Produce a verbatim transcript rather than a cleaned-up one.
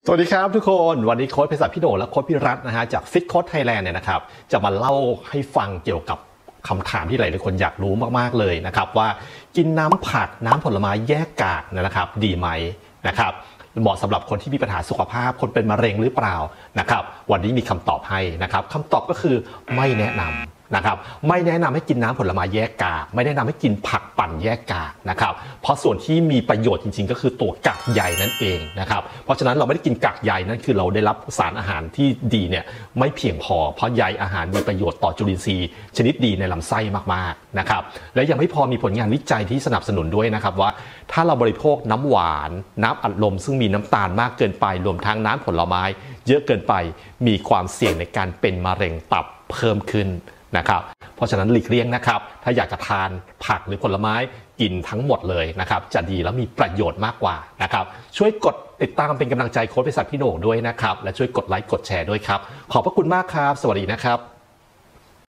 สวัสดีครับทุกคนวันนี้โค้ชเภสัชพี่โดและโค้ชพี่รัตน์นะฮะจากฟิตโค้ชไทยแลนด์เนี่ยนะครับจะมาเล่าให้ฟังเกี่ยวกับคำถามที่หลายๆคนอยากรู้มากๆเลยนะครับว่ากินน้ำผักน้ำผลไม้แยกกากนะครับดีไหมนะครับเหมาะสำหรับคนที่มีปัญหาสุขภาพคนเป็นมะเร็งหรือเปล่านะครับวันนี้มีคำตอบให้นะครับคำตอบก็คือไม่แนะนำนะครับไม่แนะนำให้กินน้ำผลไม้แยกกากไม่แนะนำให้กินผักปั่นแยกกากนะครับเพราะส่วนที่มีประโยชน์จริงๆก็คือตัวกากใยนั่นเองนะครับเพราะฉะนั้นเราไม่ได้กินกากใยนั่นคือเราได้รับสารอาหารที่ดีเนี่ยไม่เพียงพอเพราะใยอาหารมีประโยชน์ต่อจุลินทรีย์ชนิดดีในลำไส้มากๆนะครับและยังไม่พอมีผลงานวิจัยที่สนับสนุนด้วยนะครับว่าถ้าเราบริโภคน้ำหวานน้ำอัดลมซึ่งมีน้ำตาลมากเกินไปรวมทั้งน้ำผลไม้เยอะเกินไปมีความเสี่ยงในการเป็นมะเร็งตับเพิ่มขึ้นนะครับเพราะฉะนั้นหลีกเลี่ยงนะครับถ้าอยากจะทานผักหรือผลไม้กินทั้งหมดเลยนะครับจะดีและมีประโยชน์มากกว่านะครับช่วยกดติดตามเป็นกำลังใจโค้ชเภสัชพี่โหน่งด้วยนะครับและช่วยกดไลค์กดแชร์ด้วยครับขอบพระคุณมากครับสวัสดีนะครับ